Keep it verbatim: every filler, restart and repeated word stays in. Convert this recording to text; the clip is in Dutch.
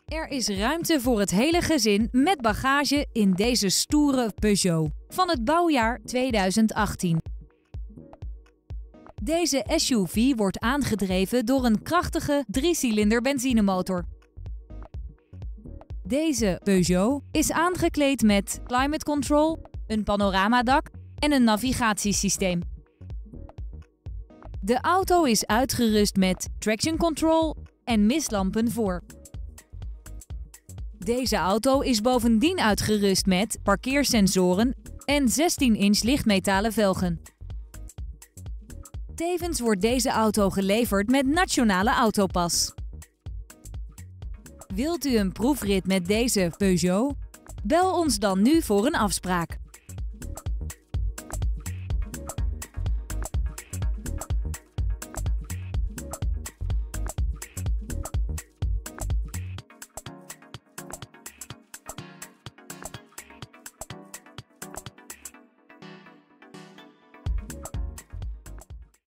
Er is ruimte voor het hele gezin met bagage in deze stoere Peugeot van het bouwjaar tweeduizend achttien. Deze S U V wordt aangedreven door een krachtige driecilinder benzinemotor. Deze Peugeot is aangekleed met climate control, een panoramadak en een navigatiesysteem. De auto is uitgerust met traction control en mistlampen voor. Deze auto is bovendien uitgerust met parkeersensoren en zestien inch lichtmetalen velgen. Tevens wordt deze auto geleverd met Nationale Autopas. Wilt u een proefrit met deze Peugeot? Bel ons dan nu voor een afspraak.